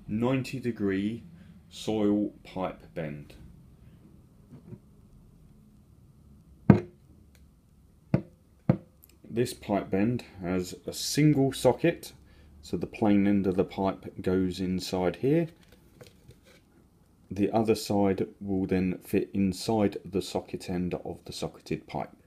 90-degree soil pipe bend. This pipe bend has a single socket, so the plain end of the pipe goes inside here. The other side will then fit inside the socket end of the socketed pipe.